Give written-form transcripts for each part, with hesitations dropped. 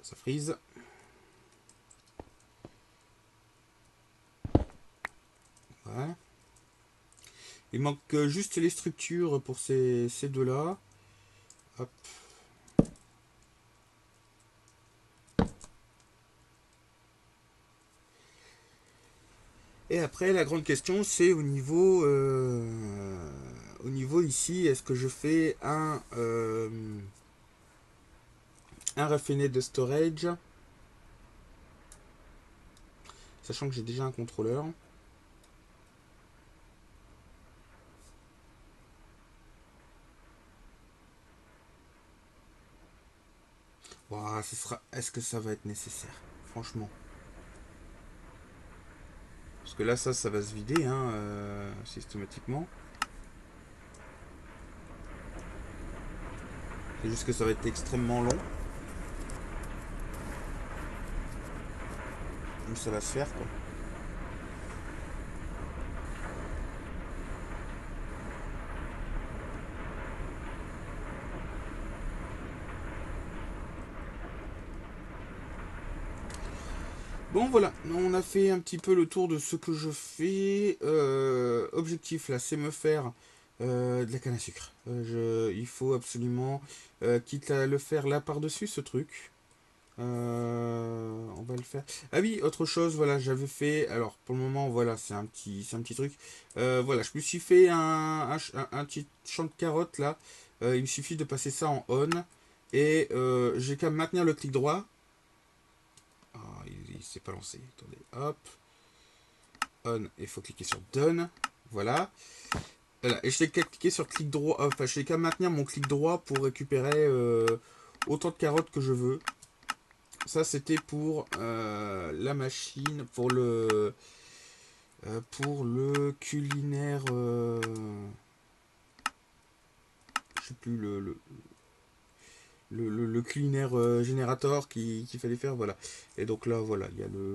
ça freeze. Voilà. Il manque juste les structures pour ces deux-là. Hop. Et après, la grande question, c'est au niveau ici, est-ce que je fais un raffiné de storage, sachant que j'ai déjà un contrôleur. Wow, est-ce que ça va être nécessaire? Franchement. Parce que là, ça va se vider, hein, systématiquement. C'est juste que ça va être extrêmement long. Mais ça va se faire, quoi. Bon, voilà. On a fait un petit peu le tour de ce que je fais. Objectif, là, c'est me faire de la canne à sucre. Il faut absolument, quitte à le faire là par-dessus ce truc. On va le faire. Ah oui, autre chose, voilà, j'avais fait. Alors, pour le moment, voilà, c'est un petit truc. Voilà, je me suis fait un petit champ de carottes là. Il me suffit de passer ça en on. Et j'ai qu'à maintenir le clic droit. Ah, il s'est pas lancé. Attendez, hop. On, et il faut cliquer sur done. Voilà. Voilà. Et je n'ai qu'à cliquer sur clic droit. Enfin, je n'ai qu'à maintenir mon clic droit pour récupérer autant de carottes que je veux. Ça, c'était pour la machine, pour le culinaire. Je sais plus le culinaire générateur qu'il fallait faire, voilà. Et donc là, voilà,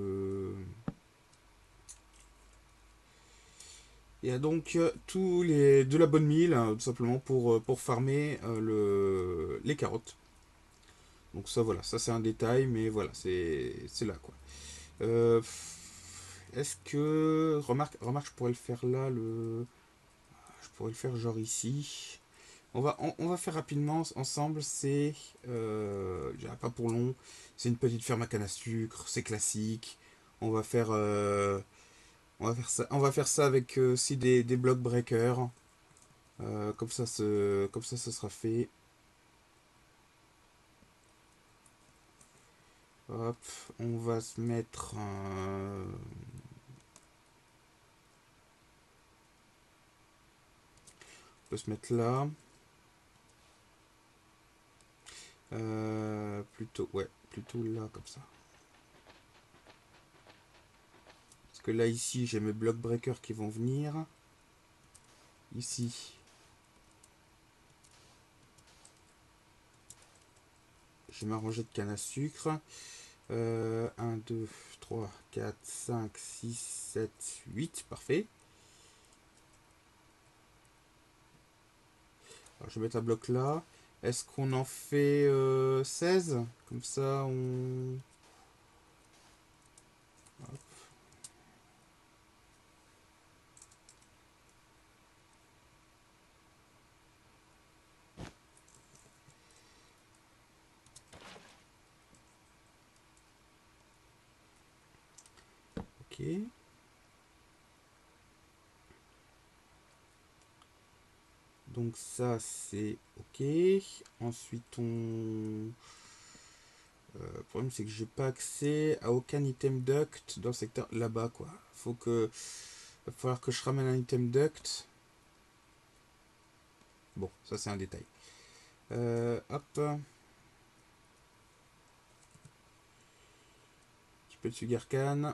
il y a donc tous les de la bonne mille, hein, tout simplement pour farmer les carottes. Donc ça, voilà, ça c'est un détail, mais voilà, c'est là quoi. Euh, Est-ce que remarque, je pourrais le faire là, je pourrais le faire genre ici. On va faire rapidement ensemble. C'est pas pour long. C'est une petite ferme à canne à sucre. C'est classique. On va faire, on va faire ça. On va faire ça avec aussi des block breakers. Comme ça, ce sera fait. Hop, on va se mettre. On peut se mettre là. Plutôt, ouais, plutôt là comme ça. Parce que là ici, j'ai mes block breakers qui vont venir. Ici, j'ai ma rangée de canne à sucre. 1, 2, 3, 4, 5, 6, 7, 8. Parfait. Alors, je vais mettre un bloc là. Est-ce qu'on en fait 16? Comme ça, on... Hop, ok. Donc ça, c'est ok. Ensuite, le problème, c'est que j'ai pas accès à aucun item duct dans le secteur là-bas, quoi. Va falloir que je ramène un item duct. Bon, ça, c'est un détail. Hop. Un petit peu de sugarcane.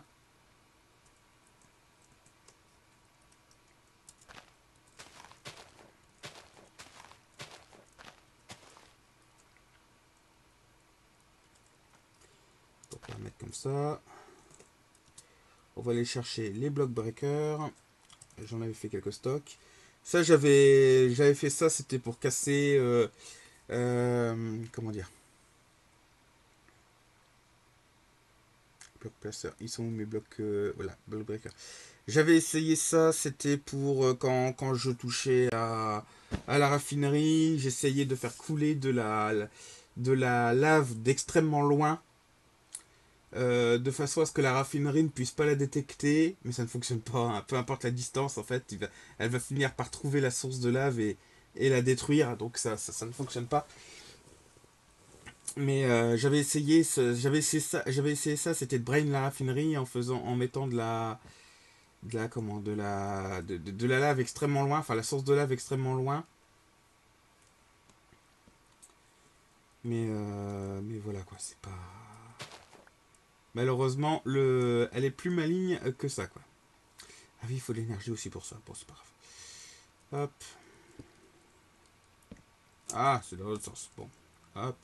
Donc, on va mettre comme ça. On va aller chercher les block breakers. J'en avais fait quelques stocks. Ça, j'avais fait ça, c'était pour casser. Comment dire? blocs placeurs. Ils sont où mes blocs voilà, bloc breaker. J'avais essayé ça, c'était pour quand je touchais à la raffinerie, j'essayais de faire couler de la lave d'extrêmement loin, de façon à ce que la raffinerie ne puisse pas la détecter, mais ça ne fonctionne pas, hein. Peu importe la distance, en fait, elle va finir par trouver la source de lave et la détruire, donc ça ne fonctionne pas. Mais j'avais essayé ça, c'était de brain la raffinerie en mettant de la lave extrêmement loin, enfin la source de lave extrêmement loin. Mais voilà quoi, c'est pas. Malheureusement, elle est plus maligne que ça quoi. Ah oui, il faut de l'énergie aussi pour ça. Bon, c'est pas grave. Hop. Ah, c'est dans l'autre sens. Bon. Hop.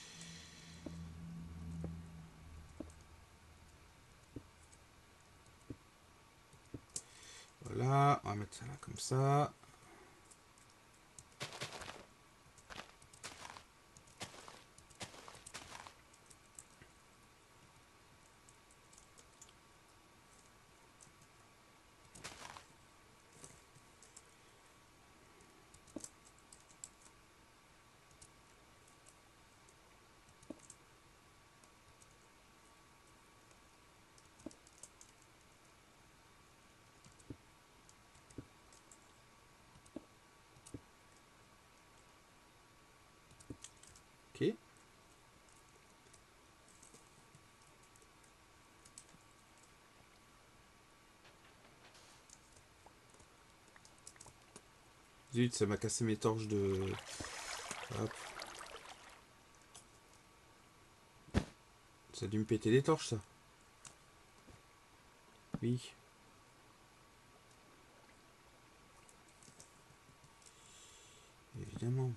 Voilà. On va mettre ça là comme ça. Ok. Zut, ça m'a cassé mes torches de. Hop. Ça a dû me péter les torches ça. Oui. Évidemment.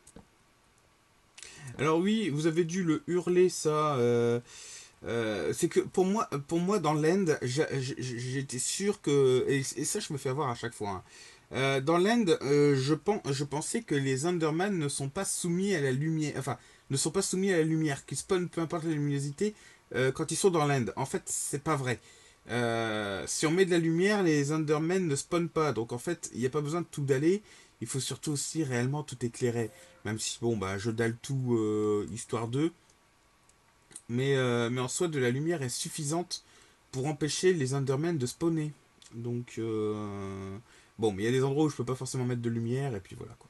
Alors oui, vous avez dû le hurler ça. C'est que pour moi dans l'end, j'étais sûr que et ça je me fais avoir à chaque fois, hein. Dans l'end, je pensais que les Enderman ne sont pas soumis à la lumière, enfin ne sont pas soumis à la lumière, qu'ils spawnent peu importe la luminosité quand ils sont dans l'end. En fait, c'est pas vrai. Si on met de la lumière, les Endermen ne spawnent pas. Donc en fait, il n'y a pas besoin de tout daller. Il faut surtout aussi réellement tout éclairer. Même si bon bah je dalle tout histoire d'eux. Mais en soi, de la lumière est suffisante pour empêcher les Endermen de spawner. Donc, bon, mais il y a des endroits où je peux pas forcément mettre de lumière, et puis voilà quoi.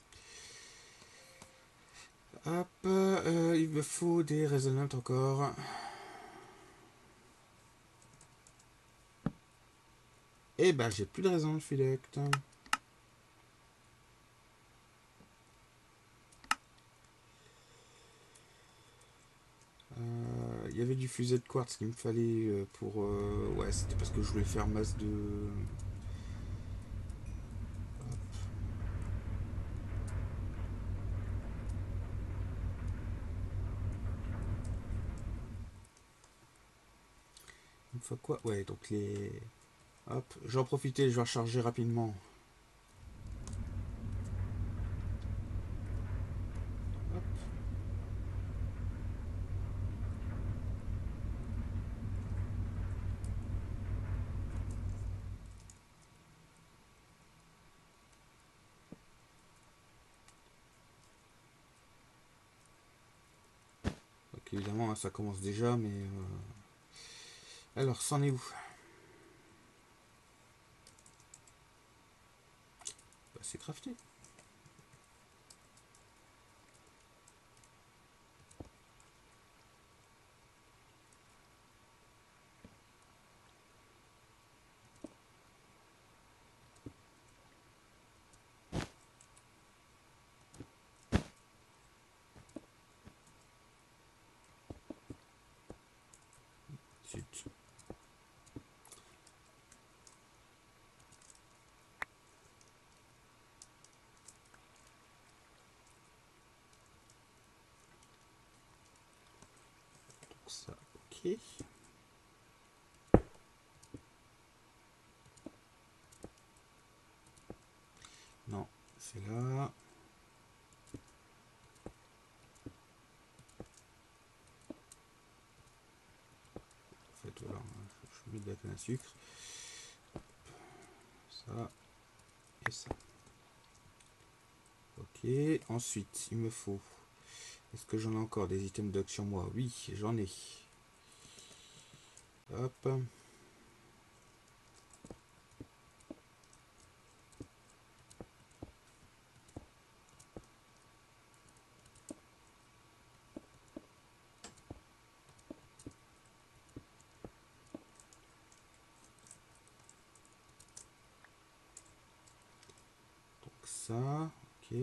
Hop, il me faut des résonantes encore. Et ben, j'ai plus de résonantes Philect. Il y avait du fusée de quartz qu'il me fallait pour. Ouais, c'était parce que je voulais faire masse de. Une fois quoi. Ouais, donc les. Hop, j'en profiter, je vais recharger rapidement. Hop. Donc évidemment, hein, ça commence déjà, mais. Alors, c'en est où? Bah, c'est crafté. Zut. Donc ça, ok. Non, c'est là. En fait, voilà. de la canne à sucre. Ça et ça. Ok, ensuite il me faut... Est-ce que j'en ai encore des items doc sur moi? Oui, j'en ai. Hop. Donc ça, ok.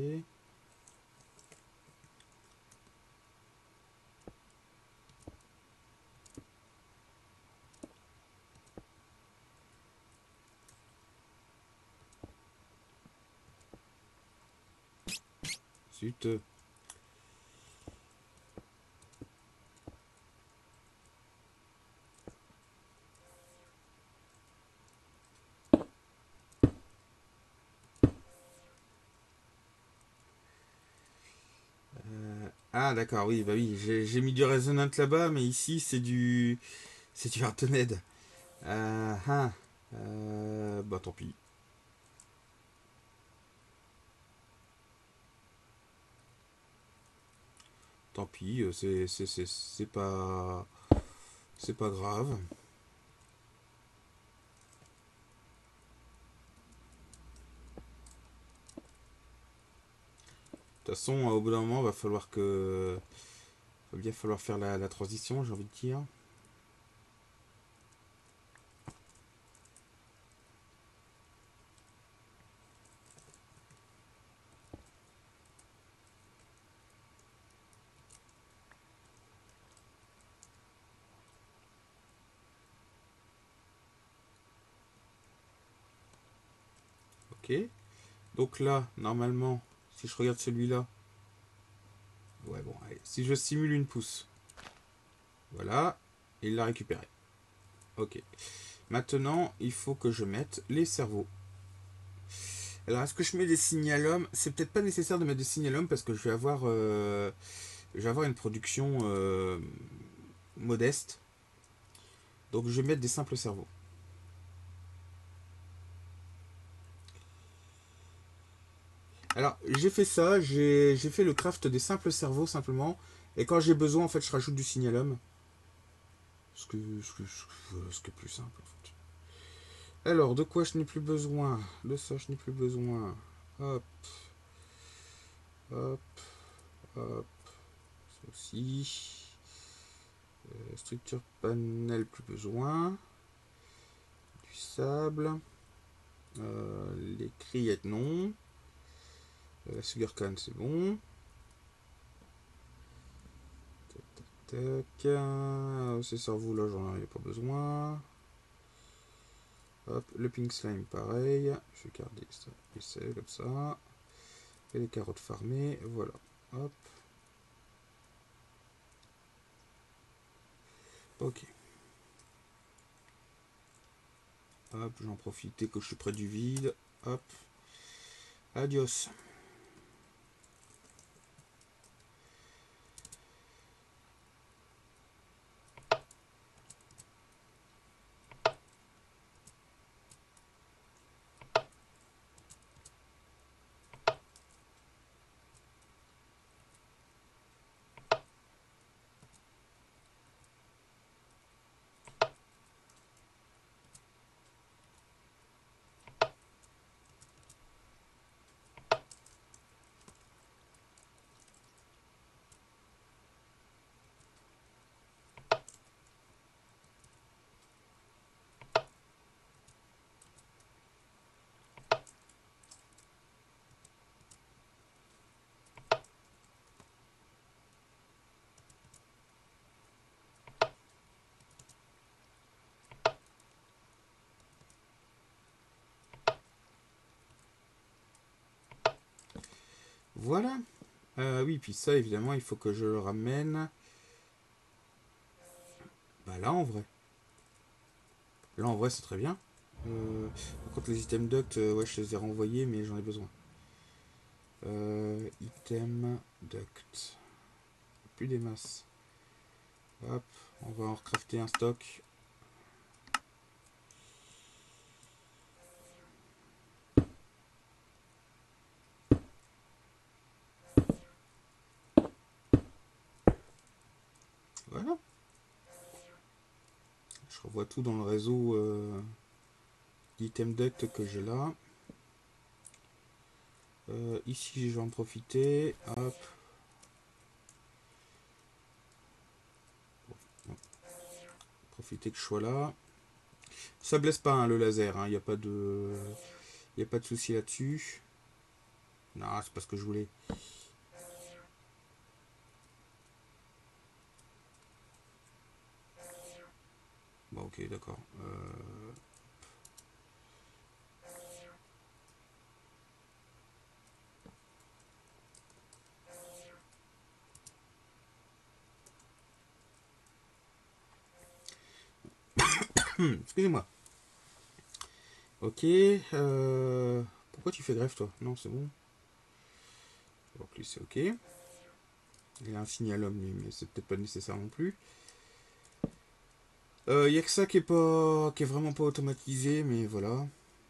Ensuite, ah d'accord, oui, bah oui, j'ai mis du Resonant là-bas, mais ici c'est du Heartened. Ah, bah tant pis. Tant pis, c'est pas grave. De toute façon, au bout d'un moment, va bien falloir faire la transition, j'ai envie de dire. Ok. Donc là, normalement, si je regarde celui-là, ouais bon, allez, si je simule une pousse, voilà, il l'a récupéré. Ok. Maintenant, il faut que je mette les cerveaux. Alors, est-ce que je mets des signalums? C'est peut-être pas nécessaire de mettre des signalums parce que je vais avoir une production modeste. Donc, je vais mettre des simples cerveaux. Alors, j'ai fait ça, j'ai fait le craft des simples cerveaux simplement. Et quand j'ai besoin, en fait, je rajoute du signalum. Ce qui est plus simple, en fait. Alors, de quoi je n'ai plus besoin? De ça, je n'ai plus besoin. Hop, hop, hop. Ça aussi. Structure panel, plus besoin. Du sable. Les criettes, non. La sugar cane, c'est bon. Tac, tac. Ces cerveaux là, j'en ai pas besoin. Hop, le pink slime, pareil. Je vais garder ça. Et c'est comme ça. Et les carottes farmées, voilà. Hop. Ok. Hop, j'en profite dès que je suis près du vide. Hop. Adios. Voilà. Oui, puis ça, évidemment, il faut que je le ramène. Bah là, en vrai. Là, en vrai, c'est très bien. Par contre, les items duct, ouais, je les ai renvoyés, mais j'en ai besoin. Item duct. Plus des masses. Hop, on va en recrafter un stock. Voilà. Je revois tout dans le réseau d'item duct que j'ai là. Ici, je vais en profiter. Hop. Profiter que je sois là. Ça blesse pas hein, le laser. Il n'y a pas de, y a pas de souci là-dessus. Non, c'est pas ce que je voulais. Bon, ok, d'accord. Excusez-moi. Ok. Pourquoi tu fais greffe, toi? Non, c'est bon. Donc lui, c'est ok. Il a un signal homme, lui, mais c'est peut-être pas nécessaire non plus. Il y a que ça qui est vraiment pas automatisé, mais voilà.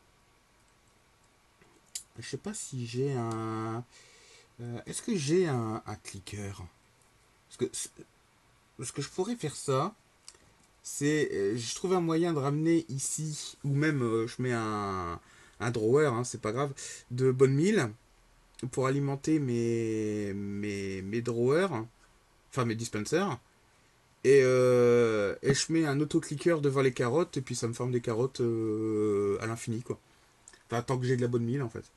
Je sais pas si j'ai un. Est-ce que j'ai un clicker? Parce que je pourrais faire ça. C'est. Je trouve un moyen de ramener ici, ou même je mets un drawer, hein, c'est pas grave, de bonne mille pour alimenter mes drawers, enfin mes dispensers. Et je mets un auto-clicker devant les carottes, et puis ça me forme des carottes à l'infini, quoi. Enfin, tant que j'ai de la bonne mille, en fait.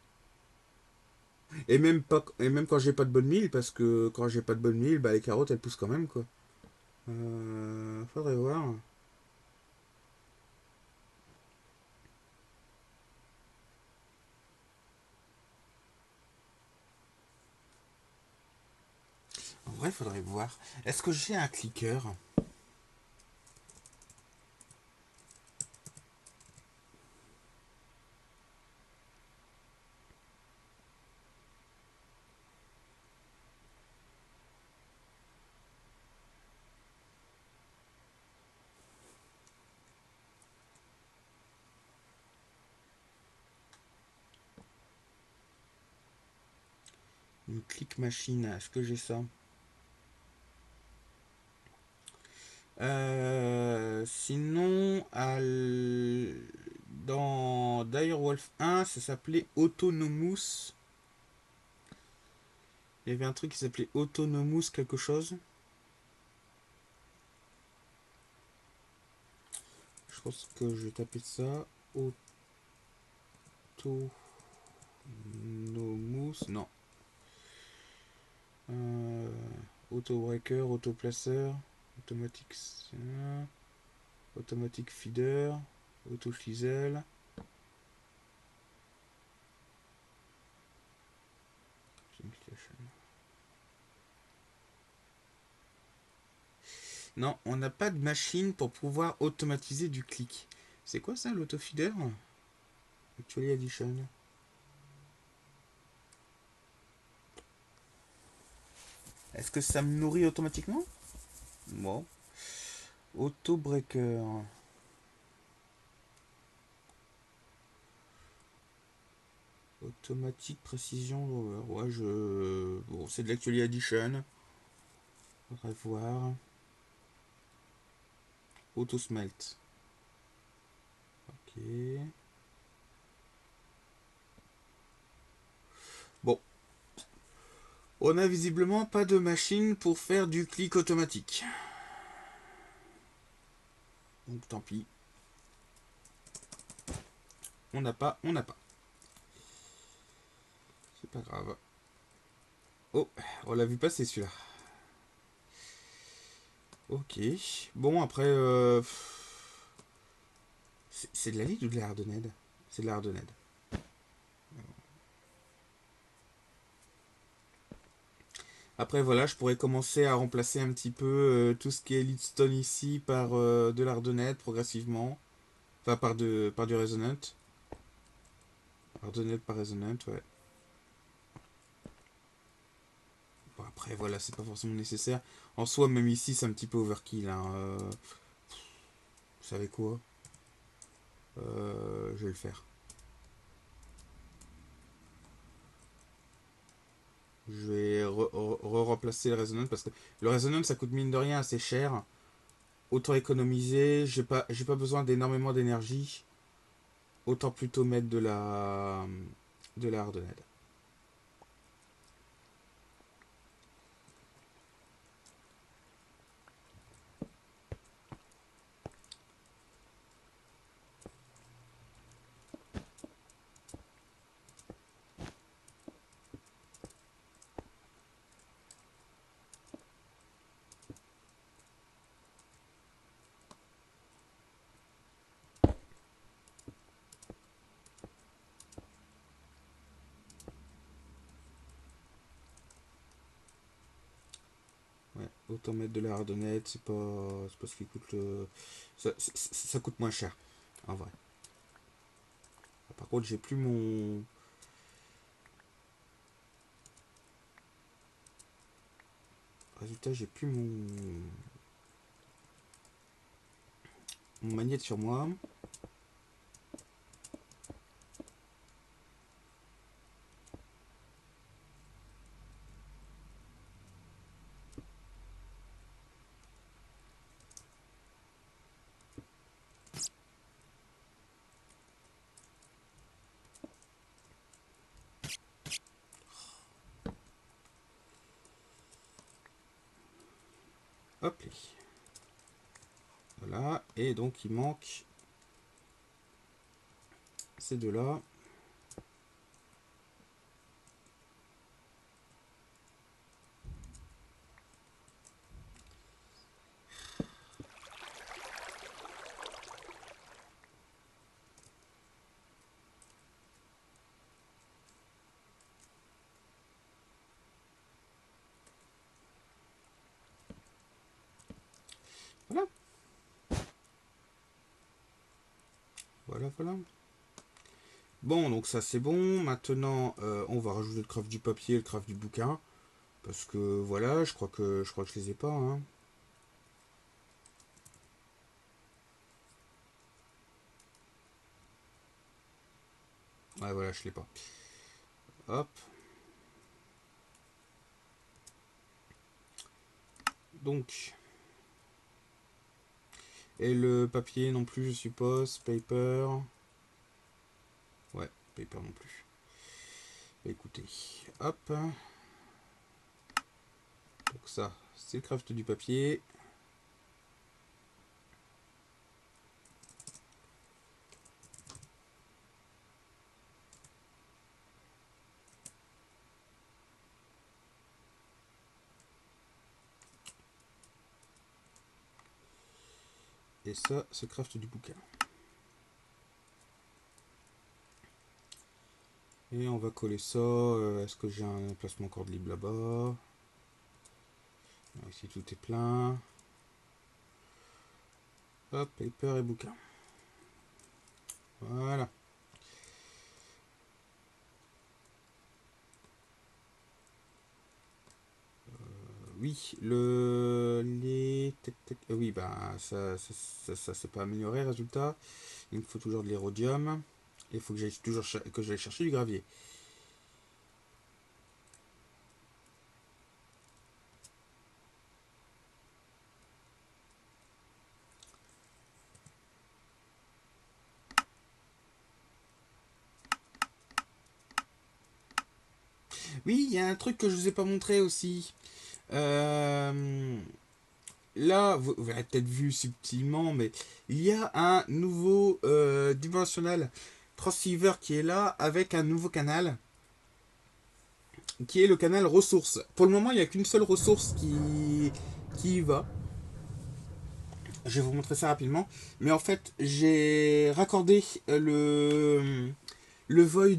Et même quand j'ai pas de bonne mille, parce que quand j'ai pas de bonne mille, bah, les carottes, elles poussent quand même, quoi. Faudrait voir. En vrai, faudrait voir. Est-ce que j'ai un clicker? Une click machine, est-ce que j'ai ça? Sinon, dans Direwolf 1, ça s'appelait Autonomous. Il y avait un truc qui s'appelait Autonomous quelque chose. Je pense que je vais taper ça. Autonomous. Non. Euh, Auto-breaker, auto-placeur, automatique, automatique feeder, auto-chisel. Non, on n'a pas de machine pour pouvoir automatiser du clic. C'est quoi ça, l'auto-feeder? Actually Addition. Est-ce que ça me nourrit automatiquement? Bon. Auto-breaker. Automatique précision. Ouais, je. Bon, c'est de l'Actually Addition. Faudrait voir. Auto-smelt. Ok. Bon. On a visiblement pas de machine pour faire du clic automatique. Donc tant pis. On n'a pas, on n'a pas. C'est pas grave. Oh, on l'a vu passer celui-là. Ok. Bon, après, c'est de la lead ou de la hardened? C'est de la hardened. Après, voilà, je pourrais commencer à remplacer un petit peu tout ce qui est leadstone ici par de la hardened progressivement. Enfin, par du resonant. Hardened par resonant, ouais. Bon, après, voilà, c'est pas forcément nécessaire. En soi, même ici, c'est un petit peu overkill. Hein. Vous savez quoi? Je vais le faire. Je vais remplacer remplacer le Resonance parce que le Resonance ça coûte mine de rien assez cher. Autant économiser, j'ai pas besoin d'énormément d'énergie. Autant plutôt mettre de la Hardened. Ouais, autant mettre de la Hardened, c'est pas ce qui coûte le. Ça coûte moins cher, en vrai. Par contre, j'ai plus mon. Résultat, j'ai plus mon magnète sur moi. Hop. Voilà. Et donc, il manque ces deux-là. Voilà. Voilà, voilà. Bon, donc ça c'est bon. Maintenant, on va rajouter le craft du papier, le craft du bouquin. Parce que voilà, je crois que je les ai pas. Hein. Ouais, voilà, je l'ai pas. Hop. Donc. Et le papier non plus, je suppose. Paper. Ouais, paper non plus. Bah, écoutez. Hop. Donc ça, c'est le craft du papier. Et ça, c'est le craft du bouquin. Et on va coller ça. Est-ce que j'ai un emplacement encore de libre là-bas? Ici, tout est plein. Hop, paper et bouquin. Voilà. Oui, oui, bah, ça s'est pas amélioré, résultat. Il me faut toujours de l'érodium. Il faut que j'aille toujours que j'aille chercher du gravier. Oui, il y a un truc que je vous ai pas montré aussi. Euh, Là, vous l'avez peut-être vu subtilement, mais il y a un nouveau dimensionnel transceiver qui est là avec un nouveau canal qui est le canal ressources. Pour le moment, il n'y a qu'une seule ressource qui y va. Je vais vous montrer ça rapidement. Mais en fait, j'ai raccordé le void,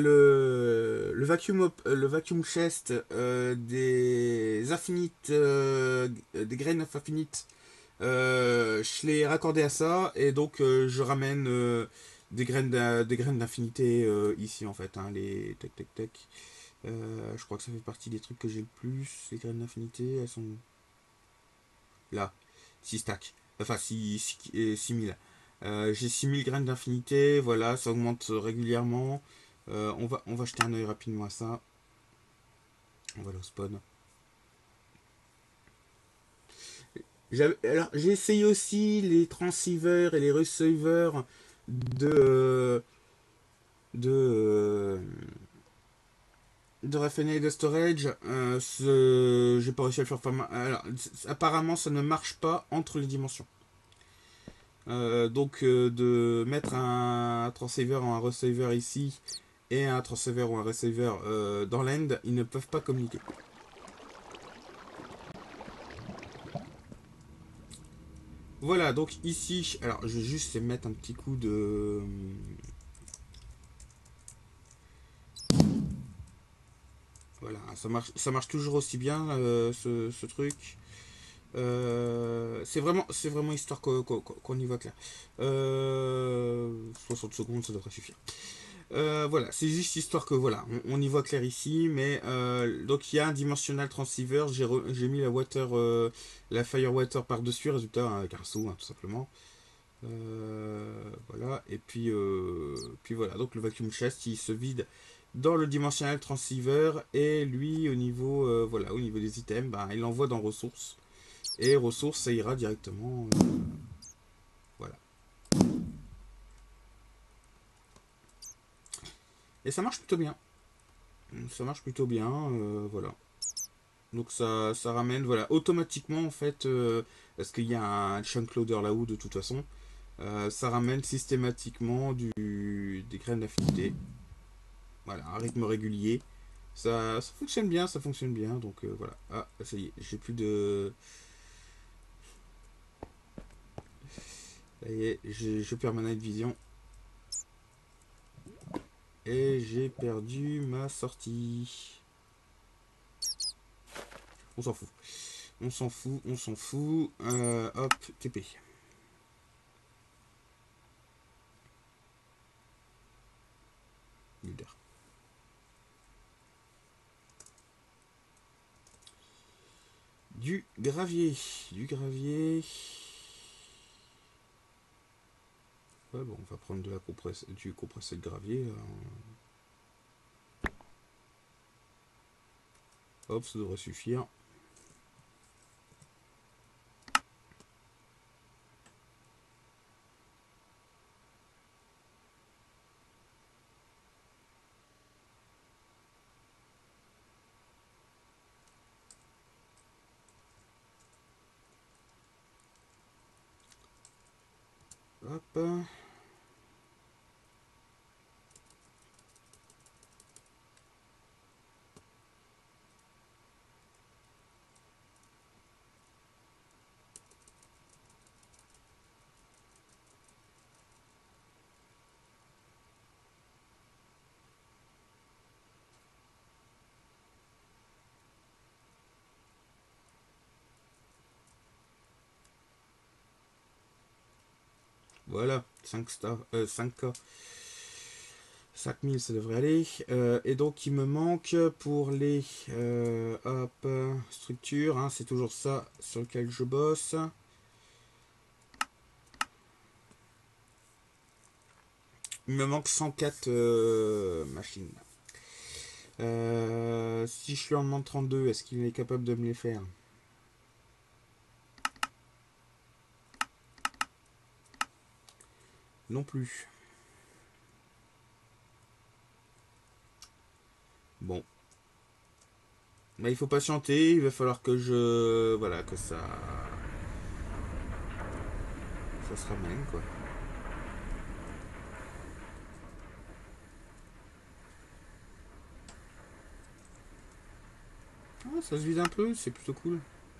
le vacuum chest des infinites, des graines of infinite. Je l'ai raccordé à ça et donc je ramène des graines d'infinité ici en fait. Hein, les tac tac tac. Je crois que ça fait partie des trucs que j'ai le plus. Les graines d'infinité, elles sont là. 6 stacks. Enfin, 6000. J'ai 6000 graines d'infinité. Voilà, ça augmente régulièrement. On va jeter un oeil rapidement à ça. On va aller au spawn. Alors, j'ai essayé aussi les transceivers et les receivers de, de, euh, de Raffine de Storage. J'ai pas réussi à le faire. Alors, apparemment, ça ne marche pas entre les dimensions. Donc, de mettre un transceiver ou un receiver ici et un transceiver ou un receiver dans l'end, ils ne peuvent pas communiquer. Voilà, donc ici, alors je vais juste mettre un petit coup de. Voilà, ça marche toujours aussi bien ce truc. C'est vraiment histoire qu'on y voit clair. 60 secondes, ça devrait suffire. Voilà, c'est juste histoire que voilà, on y voit clair ici, mais donc il y a un dimensional transceiver, j'ai mis la Firewater par-dessus, résultat un carceau, tout simplement. Voilà, et puis voilà, donc le vacuum chest il se vide dans le dimensional transceiver et lui voilà, au niveau des items, bah, il l'envoie dans ressources et ressources ça ira directement. Voilà. Et ça marche plutôt bien. Ça marche plutôt bien, voilà. Donc ça ramène, voilà, automatiquement en fait, parce qu'il y a un chunk loader là-haut de toute façon, ça ramène systématiquement des graines d'affinité. Voilà, un rythme régulier. Ça fonctionne bien, ça fonctionne bien. Donc voilà. Ah, ça y est, j'ai plus de. Ça y est, je perds ma night vision. Et j'ai perdu ma sortie. On s'en fout. On s'en fout, on s'en fout. Hop, TP. Leader. Du gravier. Du gravier. Ouais, bon, on va prendre du compressé de gravier. Hop, ça devrait suffire. Hop. Voilà, 5 stars, 5K. 5000 ça devrait aller. Et donc il me manque pour les hop, structures, hein, c'est toujours ça sur lequel je bosse. Il me manque 104 machines. Si je lui en demande 32, est-ce qu'il est capable de me les faire? Non plus. Bon. Bah, il faut patienter, il va falloir que je. Voilà, que ça se ramène quoi. Ah, ça se vide un peu, c'est plutôt cool.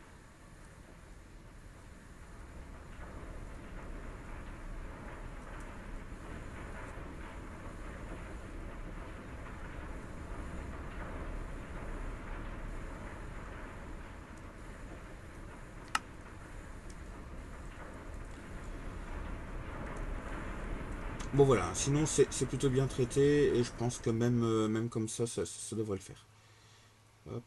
Bon voilà, sinon c'est plutôt bien traité et je pense que même comme ça devrait le faire. Hop.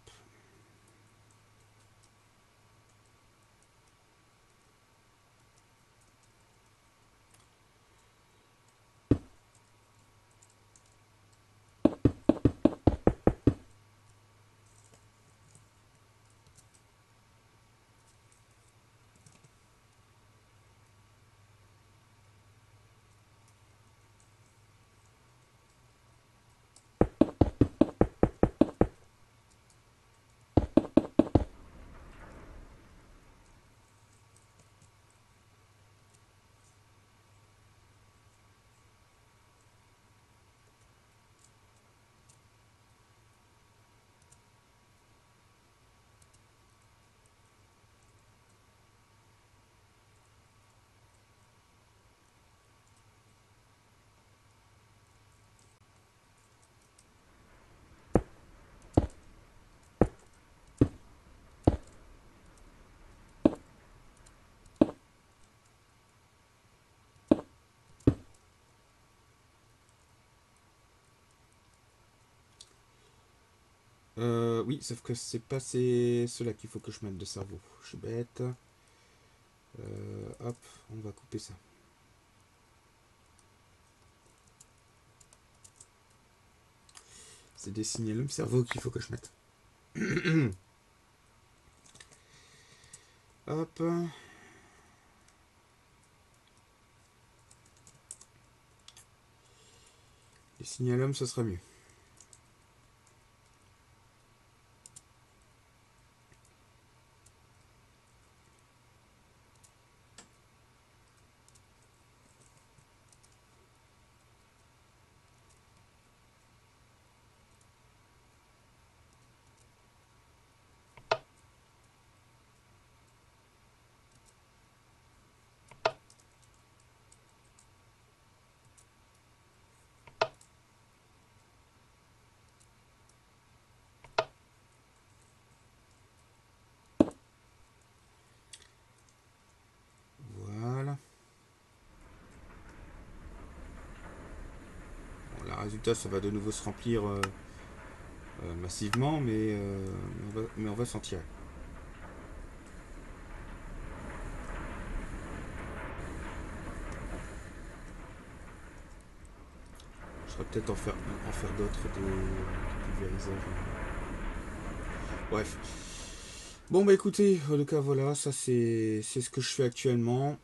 Oui, sauf que c'est pas cela qu'il faut que je mette de cerveau. Je suis bête. Hop, on va couper ça. C'est des signalums cerveau qu'il faut que je mette. Hop. Les signalums, ce sera mieux. Voilà. Bon, le résultat, ça va de nouveau se remplir massivement, mais on va s'en tirer. Je serais peut-être en faire d'autres des pulvériseurs. Bref. Bon bah écoutez, en tout cas voilà, ça c'est ce que je fais actuellement.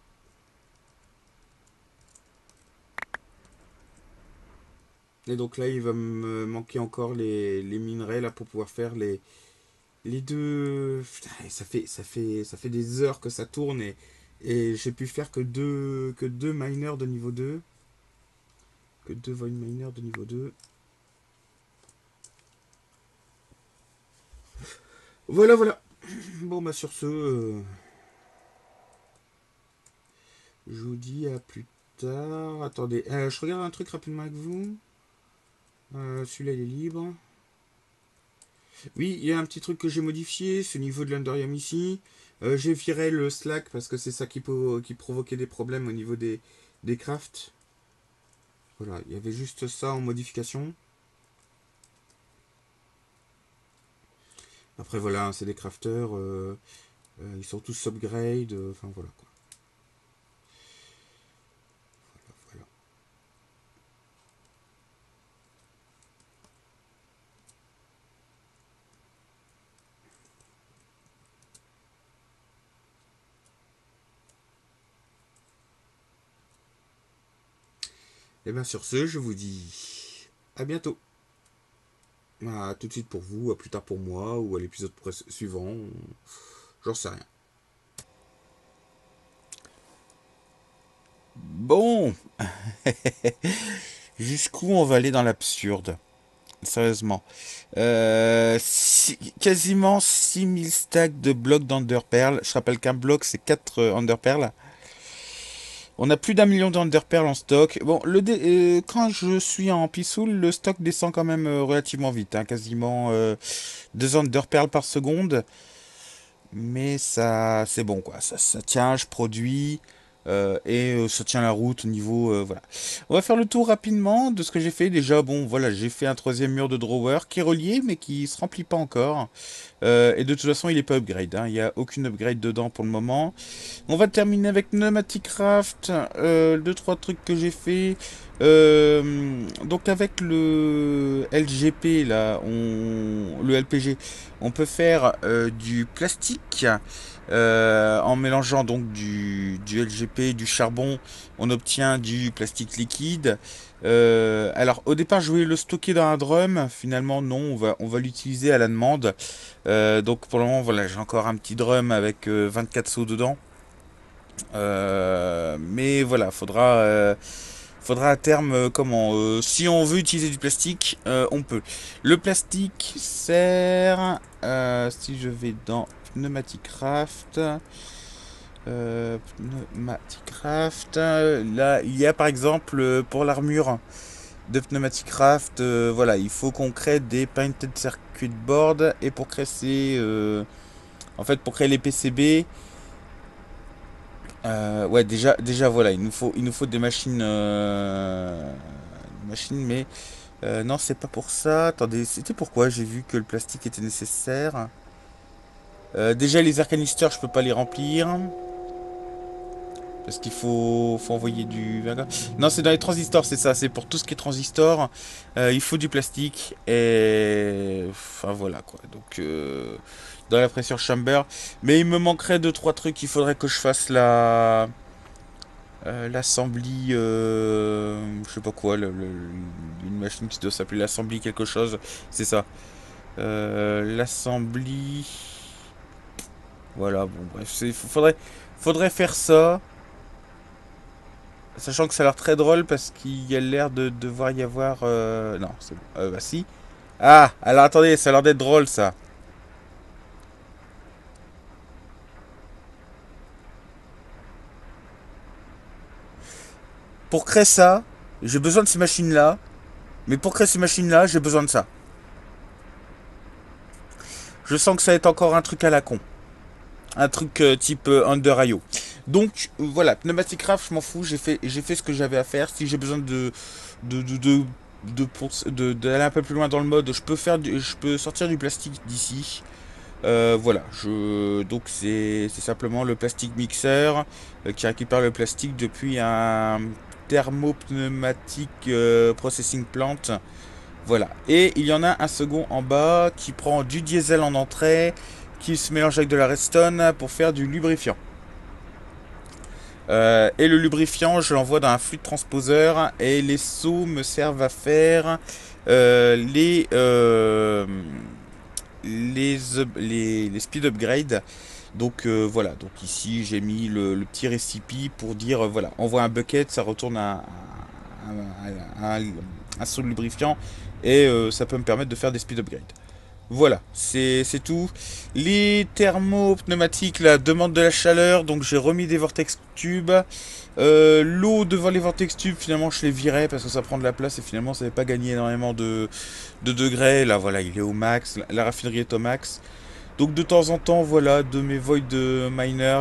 Et donc là il va me manquer encore les minerais là pour pouvoir faire les deux. Putain, ça fait des heures que ça tourne et j'ai pu faire que deux miners de niveau 2. Que deux void miners de niveau 2. Voilà voilà. Bon bah sur ce, je vous dis à plus tard. Attendez, je regarde un truc rapidement avec vous. Celui-là il est libre. Oui, il y a un petit truc que j'ai modifié, c'est au niveau de l'Underium ici. J'ai viré le slack parce que c'est ça qui provoquait des problèmes au niveau des crafts. Voilà, il y avait juste ça en modification. Après voilà, c'est des crafters, ils sont tous upgrade, enfin voilà quoi. Voilà. Et bien sur ce, je vous dis à bientôt. À tout de suite pour vous, à plus tard pour moi, ou à l'épisode suivant. J'en sais rien. Bon, jusqu'où on va aller dans l'absurde? Sérieusement. Quasiment 6000 stacks de blocs d'Enderpearl. Je rappelle qu'un bloc, c'est 4 Enderpearl. On a plus d'1 million d'Enderpearl en stock. Bon, quand je suis en Peaceul, le stock descend quand même relativement vite. Hein, quasiment 2 Enderpearl par seconde. Mais ça, c'est bon, quoi. Ça tient, je produis. Ça tient la route au niveau voilà. On va faire le tour rapidement de ce que j'ai fait. Déjà, bon, voilà, j'ai fait un troisième mur de drawer qui est relié mais qui se remplit pas encore. Et de toute façon, il est pas upgrade, hein. Il n'y a aucune upgrade dedans pour le moment. On va terminer avec Pneumatic Craft. Deux, trois trucs que j'ai fait. Donc avec le LGP là, le LPG, on peut faire du plastique en mélangeant donc du LGP, du charbon, on obtient du plastique liquide. Alors au départ je voulais le stocker dans un drum, finalement non, on va l'utiliser à la demande. Donc pour le moment voilà, j'ai encore un petit drum avec 24 seaux dedans. Mais voilà, faudra à terme si on veut utiliser du plastique, on peut. Le plastique sert, si je vais dans Pneumatic Craft, Pneumatic Craft, là il y a par exemple pour l'armure de Pneumatic Craft, voilà, il faut qu'on crée des Painted Circuit Board et pour créer en fait pour créer les PCB. Ouais, déjà voilà, il nous faut des machines, mais Non, c'est pas pour ça. Attendez, c'était pourquoi j'ai vu que le plastique était nécessaire. Déjà, les air canisters, je peux pas les remplir. Parce qu'il faut envoyer du... Non, c'est dans les transistors, c'est ça. C'est pour tout ce qui est transistor. Il faut du plastique. Et... Enfin, voilà, quoi. Donc, dans la pressure chamber. Mais il me manquerait deux trois trucs. Il faudrait que je fasse la... l'assembly... je sais pas quoi. Une machine qui doit s'appeler l'assembly quelque chose. C'est ça. L'assembly... Voilà, bon, bref. Faudrait faire ça. Sachant que ça a l'air très drôle parce qu'il y a l'air de devoir y avoir... Non, c'est bon. Bah si. Ah, alors attendez, ça a l'air d'être drôle ça. Pour créer ça, j'ai besoin de ces machines-là. Mais pour créer ces machines-là, j'ai besoin de ça. Je sens que ça va être encore un truc à la con. Un truc type Under IO. Donc voilà, Pneumatic Craft, je m'en fous, j'ai fait ce que j'avais à faire. Si j'ai besoin de, de, de, d'aller un peu plus loin dans le mode, je peux sortir du plastique d'ici. Voilà, donc c'est simplement le plastique mixeur qui récupère le plastique depuis un thermopneumatique processing plant. Voilà, et il y en a un second en bas qui prend du diesel en entrée, qui se mélange avec de la redstone pour faire du lubrifiant. Et le lubrifiant, je l'envoie dans un fluide transposeur et les seaux me servent à faire les speed upgrades. Donc voilà, donc ici j'ai mis le petit récipient pour dire voilà, envoie un bucket, ça retourne un seau de lubrifiant et ça peut me permettre de faire des speed upgrades. Voilà, c'est tout. Les thermopneumatiques là, demandent de la chaleur, donc j'ai remis des vortex tubes. L'eau devant les vortex tubes, finalement je les virais parce que ça prend de la place et finalement ça n'avait pas gagné énormément de degrés. Là voilà, il est au max, la raffinerie est au max. Donc de temps en temps, voilà, de mes voids de miner,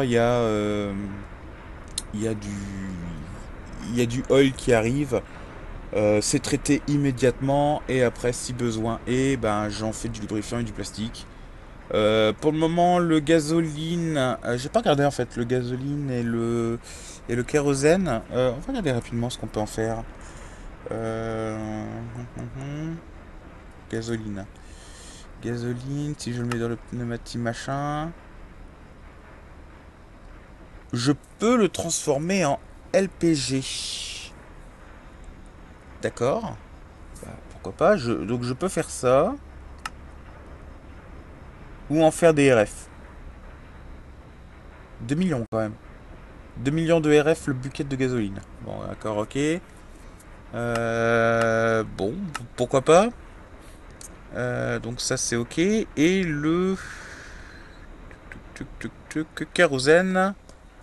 il y a il y a du oil qui arrive. C'est traité immédiatement et après si besoin et ben j'en fais du lubrifiant et du plastique. Pour le moment le gasoline, j'ai pas regardé en fait le gasoline et le kérosène. On va regarder rapidement ce qu'on peut en faire. Euh, gasoline. Gasoline, si je le mets dans le pneumatique machin, je peux le transformer en LPG. D'accord. Bah, pourquoi pas. Donc je peux faire ça. Ou en faire des RF. 2 millions quand même. 2 millions de RF le bucket de gasoline. Bon, d'accord, ok. Bon, pourquoi pas. Donc ça c'est ok. Et le... Kérosène.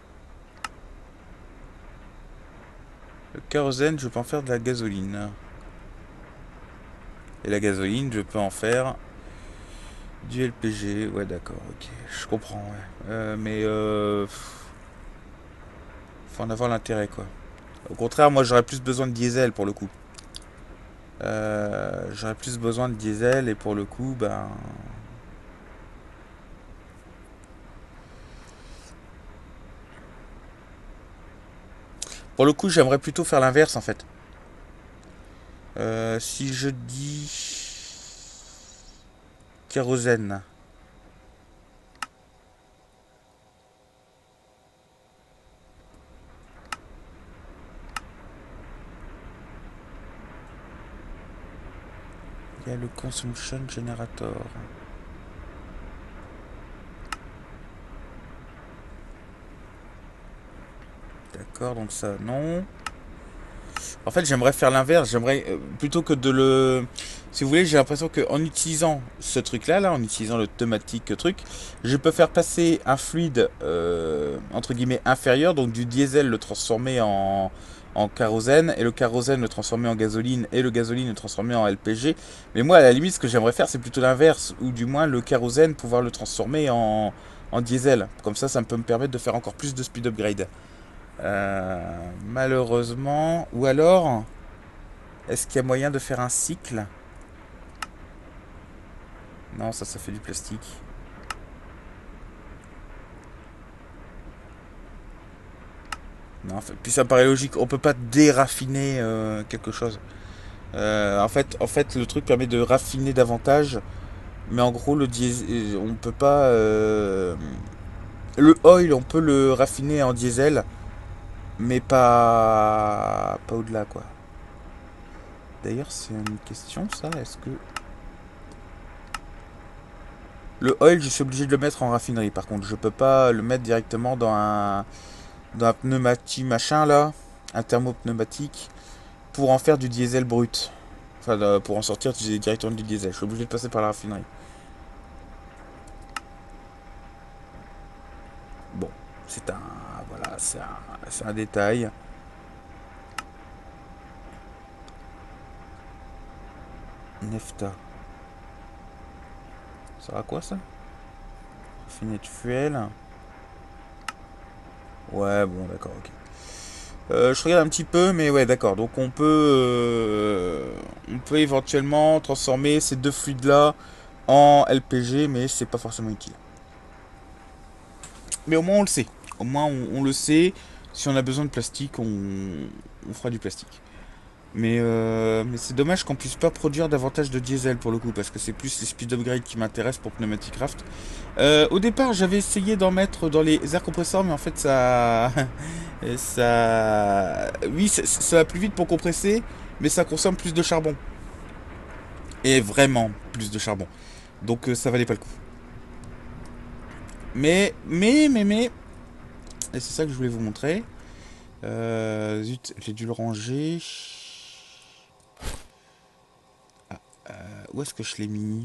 Le kérosène, je peux en faire de la gasoline. Et la gasoline, je peux en faire du LPG. Ouais, d'accord, ok. Je comprends, ouais. Faut en avoir l'intérêt, quoi. Au contraire, moi j'aurais plus besoin de diesel pour le coup. J'aurais plus besoin de diesel et pour le coup, ben... Pour le coup, j'aimerais plutôt faire l'inverse en fait. Si je dis kérosène, il y a le consumption generator. D'accord, donc ça non. En fait, j'aimerais faire l'inverse. J'aimerais plutôt que de le. Si vous voulez, j'ai l'impression qu'en utilisant ce truc-là, en utilisant le thématique truc, je peux faire passer un fluide entre guillemets inférieur, donc du diesel le transformer en kérosène et le kérosène le transformer en gasoline et le gasoline le transformer en LPG. Mais moi, à la limite, ce que j'aimerais faire, c'est plutôt l'inverse, ou du moins le kérosène pouvoir le transformer en diesel. Comme ça peut me permettre de faire encore plus de speed upgrade. Malheureusement, ou alors. Est-ce qu'il y a moyen de faire un cycle? Non, ça fait du plastique. Non, puis ça me paraît logique. On peut pas déraffiner quelque chose. En fait, le truc permet de raffiner davantage. Mais en gros, le diesel, on peut pas. Le oil, on peut le raffiner en diesel, mais pas au-delà, quoi. D'ailleurs, c'est une question, ça. Est-ce que le oil, je suis obligé de le mettre en raffinerie. Par contre, je peux pas le mettre directement dans un pneumatique machin là, un thermopneumatique, pour en faire du diesel brut. Enfin, pour en sortir directement du diesel. Je suis obligé de passer par la raffinerie. Bon, c'est un, voilà, c'est un détail. Nefta. Ça sert à quoi ça? Raffiné de fuel. Ouais, bon, d'accord, ok. Je regarde un petit peu, mais ouais, d'accord. Donc on peut éventuellement transformer ces deux fluides-là en LPG, mais c'est pas forcément utile. Mais au moins on le sait. Au moins on le sait. Si on a besoin de plastique, on fera du plastique. Mais c'est dommage qu'on puisse pas produire davantage de diesel pour le coup, parce que c'est plus les speed upgrade qui m'intéressent pour Pneumatic Craft. Au départ, j'avais essayé d'en mettre dans les air compresseurs, mais en fait, oui, ça va plus vite pour compresser, mais ça consomme plus de charbon. Et vraiment plus de charbon. Donc, ça valait pas le coup. Mais, et c'est ça que je voulais vous montrer. Zut, j'ai dû le ranger. Où est-ce que je l'ai mis?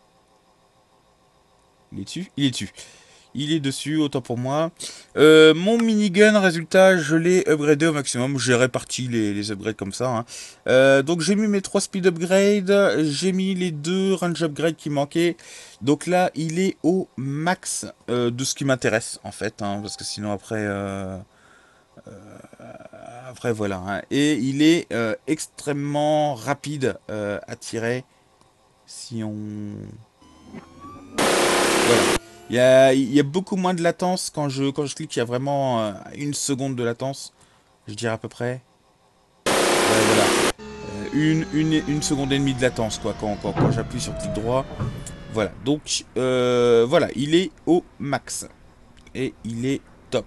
Il est dessus? Il est dessus. Il est dessus, autant pour moi. Mon minigun, résultat, je l'ai upgradé au maximum. J'ai réparti les upgrades comme ça, hein. Donc j'ai mis mes 3 speed upgrades. J'ai mis les 2 range upgrades qui manquaient. Donc là, il est au max de ce qui m'intéresse, en fait, hein, parce que sinon après voilà, hein. Et il est extrêmement rapide à tirer si on... Voilà. Il y a beaucoup moins de latence quand je clique. Il y a vraiment 1 seconde de latence. Je dirais à peu près. Ouais, voilà. Une seconde et demie de latence, quoi, quand j'appuie sur clic droit. Voilà. Donc, voilà. Il est au max. Et il est top.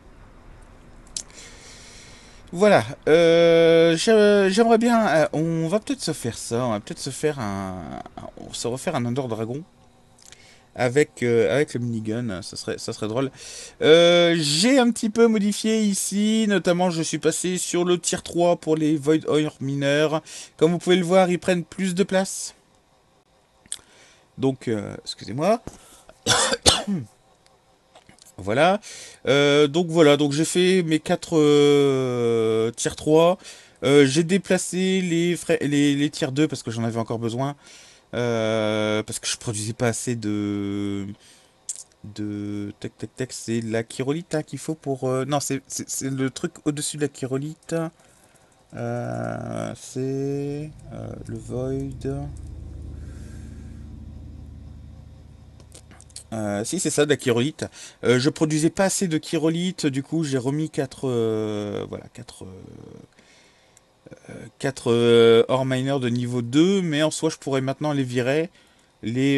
Voilà. J'aimerais bien. On va peut-être se faire ça. On va peut-être se faire se refaire un Under Dragon. Avec le minigun, ça serait drôle. J'ai un petit peu modifié ici, notamment je suis passé sur le tier 3 pour les Void Oil mineurs. Comme vous pouvez le voir, ils prennent plus de place. Donc, excusez-moi. Voilà. Donc j'ai fait mes 4 tier 3. J'ai déplacé les tier 2 parce que j'en avais encore besoin. Parce que je produisais pas assez tac tac tac, c'est la chirolite hein, qu'il faut pour non, c'est le truc au-dessus de la chirolite. C'est le void. Si c'est ça, de la chirolite. Je produisais pas assez de chirolite, du coup j'ai remis 4 voilà, 4 ore miners de niveau 2, mais en soi je pourrais maintenant les virer. Les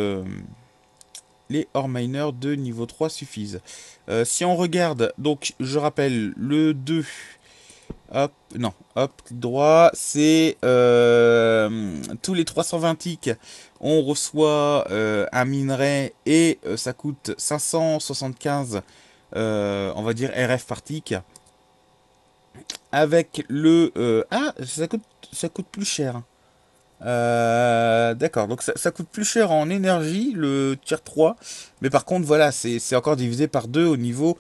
les ore miners de niveau 3 suffisent. Si on regarde, donc je rappelle, le 2, hop, non, hop, clic droit, c'est tous les 320 ticks, on reçoit un minerai et ça coûte 575, on va dire RF par tick. Avec le... ah, ça coûte plus cher. D'accord, donc ça coûte plus cher en énergie, le tier 3, mais par contre, voilà, c'est encore divisé par 2 au niveau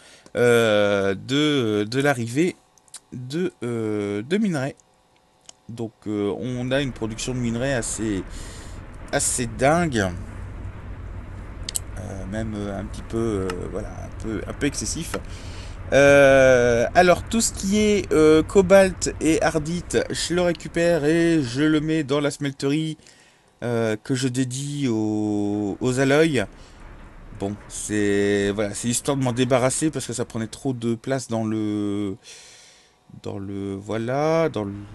de l'arrivée de minerais. Donc, on a une production de minerais assez dingue, même un petit peu, voilà, un peu excessif. Alors tout ce qui est cobalt et ardite, je le récupère et je le mets dans la smelterie que je dédie aux alloys. Bon, c'est voilà, c'est histoire de m'en débarrasser parce que ça prenait trop de place dans le voilà,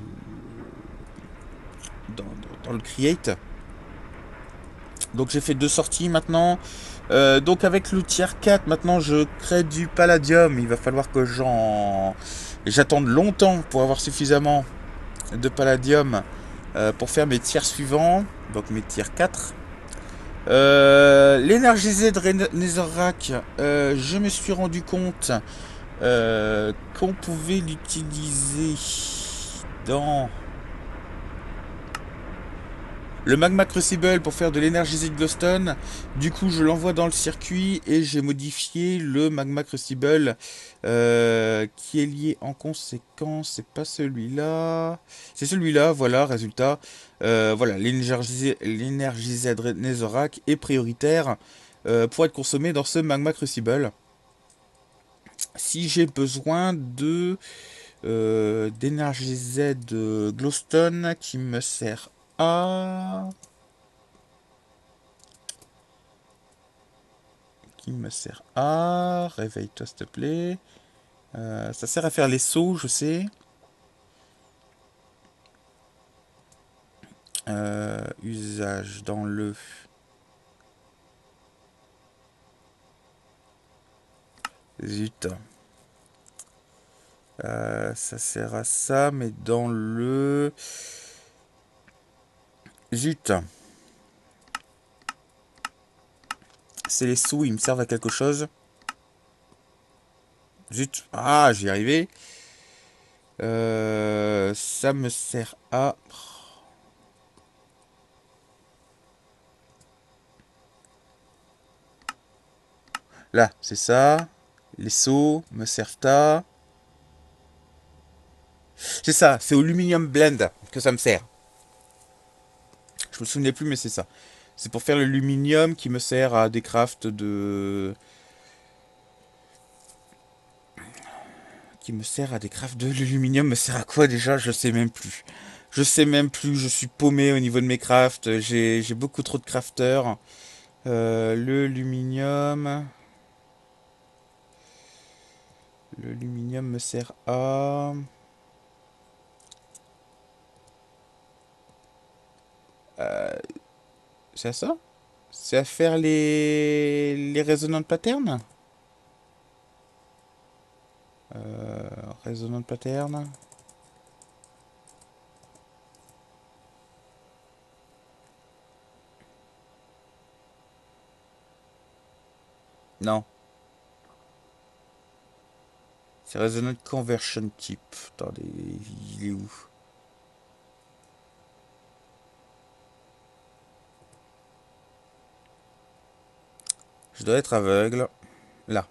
dans le create. Donc j'ai fait deux sorties maintenant. Donc avec le tier 4, maintenant je crée du palladium. Il va falloir que j'attende longtemps pour avoir suffisamment de palladium pour faire mes tiers suivants. Donc mes tiers 4. L'énergisé de Netherrack, je me suis rendu compte qu'on pouvait l'utiliser dans le Magma Crucible pour faire de l'énergisé de glowstone. Du coup, je l'envoie dans le circuit et j'ai modifié le Magma Crucible qui est lié en conséquence. C'est pas celui-là. C'est celui-là, voilà, résultat. Voilà, l'énergisé de Netherrack est prioritaire pour être consommé dans ce Magma Crucible. Si j'ai besoin d'énergisé de glowstone qui me sert à réveille-toi s'il te plaît. Ça sert à faire les sauts, je sais. Usage dans le... Zut. Ça sert à ça, mais dans le... Zut. C'est les sauts, ils me servent à quelque chose. Zut. Ah, j'y arrivé. Ça me sert à... Là, c'est ça. Les sauts me servent à... C'est ça, c'est au Luminium Blend que ça me sert. Je me souvenais plus, mais c'est ça. C'est pour faire le luminium qui me sert à des crafts de... Qui me sert à des crafts de l'aluminium me sert à quoi déjà? Je sais même plus. Je sais même plus, je suis paumé au niveau de mes crafts. J'ai beaucoup trop de crafters. Le luminium... Le luminium me sert à... C'est à ça? C'est à faire les résonantes patterns? Résonantes patterns. Non. C'est Resonant Conversion Type. Attendez, il est où? Je dois être aveugle. Là.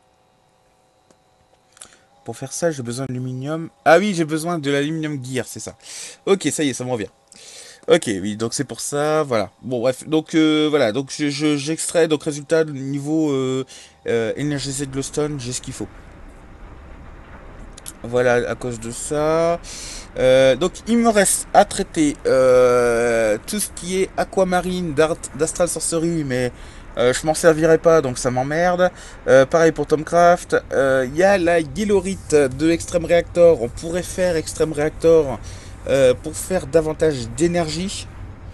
Pour faire ça, j'ai besoin d'aluminium. Ah oui, j'ai besoin de l'aluminium gear, c'est ça. Ok, ça y est, ça me revient. Ok, oui, donc c'est pour ça, voilà. Bon, bref, donc voilà, donc j'extrais, donc résultat, niveau énergisé de glowstone, j'ai ce qu'il faut. Voilà, à cause de ça. Donc il me reste à traiter tout ce qui est aquamarine, d'Astral Sorcery, mais je m'en servirai pas, donc ça m'emmerde. Pareil pour Tomcraft. Il y a la Guilorite de Extreme Reactor. On pourrait faire Extreme Reactor pour faire davantage d'énergie.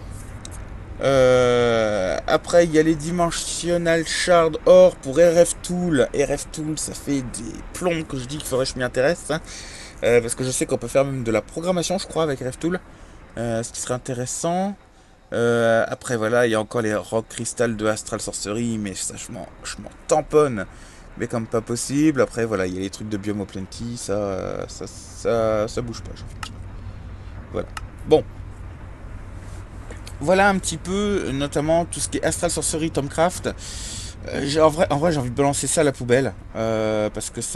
Après, il y a les Dimensional Shard Or pour RF Tool. RF Tool, ça fait des plombs que je dis qu'il faudrait que je m'y intéresse. Hein. Parce que je sais qu'on peut faire même de la programmation, je crois, avec RF Tool. Ce qui serait intéressant. Après, voilà, il y a encore les Rock Crystal de Astral Sorcery. Mais ça, je m'en tamponne. Mais comme pas possible. Après, voilà, il y a les trucs de Biome Plenty. Ça bouge pas, j'ai envie de dire. Voilà. Bon. Voilà un petit peu, notamment tout ce qui est Astral Sorcery, Tomcraft. En vrai, j'ai envie de balancer ça à la poubelle parce que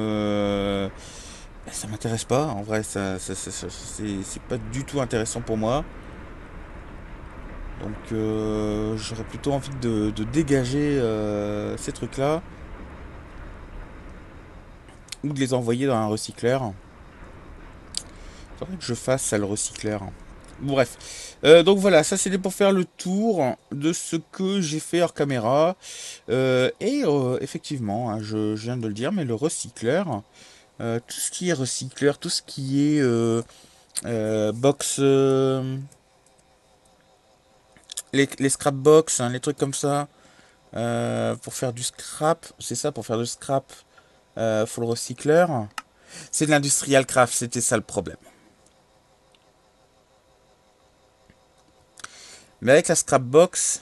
ça m'intéresse pas. En vrai, c'est pas du tout intéressant pour moi. Donc, j'aurais plutôt envie de dégager ces trucs-là. ou de les envoyer dans un recycleur. Faudrait que je fasse ça, le recycleur. Bref. Donc voilà, ça c'était pour faire le tour de ce que j'ai fait hors caméra. Effectivement, hein, je viens de le dire, mais le recycleur, tout ce qui est recycleur, tout ce qui est box, les scrap box, hein, les trucs comme ça, pour faire du scrap, c'est ça, pour faire du scrap, faut le recycleur. C'est de l'industrial craft, c'était ça le problème. Mais avec la scrap box,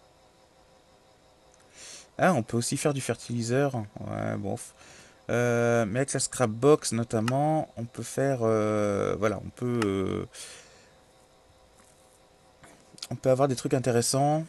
ah, on peut aussi faire du fertiliseur. Ouais, bon. Mais avec la scrap box notamment, on peut faire, voilà, on peut avoir des trucs intéressants.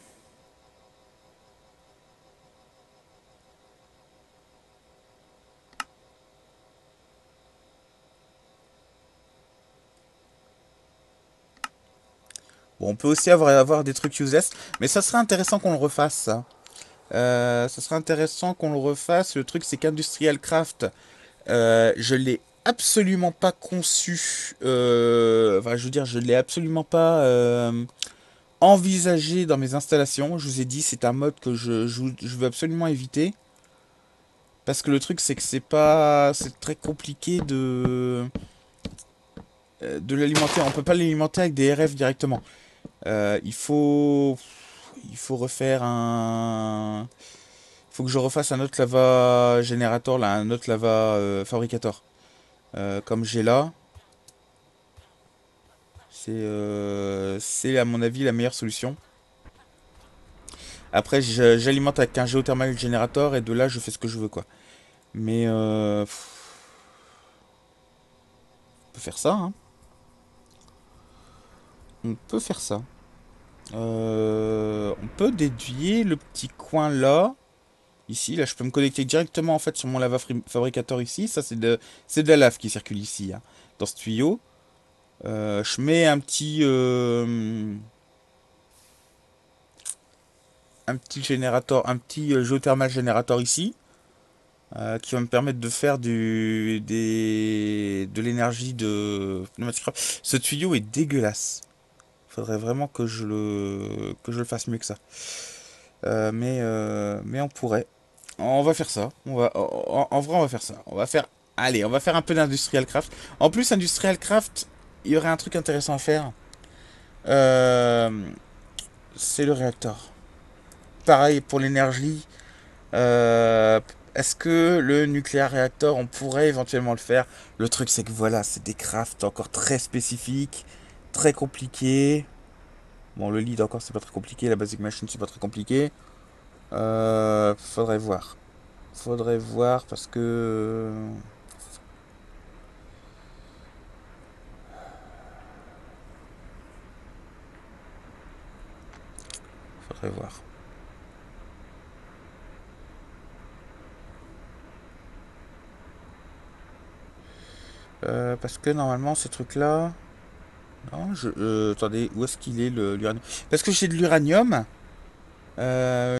Bon, on peut aussi avoir des trucs useless, mais ça serait intéressant qu'on le refasse, ça. Ça serait intéressant qu'on le refasse. Le truc, c'est qu'Industrial Craft, je l'ai absolument pas conçu. Enfin, je veux dire, je l'ai absolument pas envisagé dans mes installations. Je vous ai dit, c'est un mode que je veux absolument éviter. Parce que le truc, c'est que c'est très compliqué de l'alimenter. On peut pas l'alimenter avec des RF directement. Il faut refaire un. Il faut que je refasse un autre lava générateur, là, un autre lava fabricator. Comme j'ai là, c'est à mon avis la meilleure solution. Après, j'alimente avec un géothermal générateur et de là, je fais ce que je veux, quoi. Mais on peut faire ça, hein. On peut faire ça. On peut déduire le petit coin là. Ici, là, je peux me connecter directement en fait sur mon lava fabricator ici. Ça, c'est de la lave qui circule ici, hein, dans ce tuyau. Je mets un petit générateur, un petit géothermal générateur ici, qui va me permettre de faire de l'énergie de pneumatique. Ce tuyau est dégueulasse. Faudrait vraiment que je le fasse mieux que ça. Mais on pourrait. On va faire ça. En vrai, on va faire ça. Allez, on va faire un peu d'industrial craft. En plus, industrial craft, il y aurait un truc intéressant à faire. Euh, c'est le réacteur. Pareil pour l'énergie. Euh, Est-ce que le nucléaire réacteur, on pourrait éventuellement le faire? Le truc, c'est que voilà, c'est des crafts encore très spécifiques, très compliqués. Bon, le lead encore, c'est pas très compliqué. La basic machine, c'est pas très compliqué. Faudrait voir. Faudrait voir parce que. Faudrait voir. Parce que normalement, ces trucs-là. Non, attendez, où est-ce qu'il est l'uranium? Parce que j'ai de l'uranium.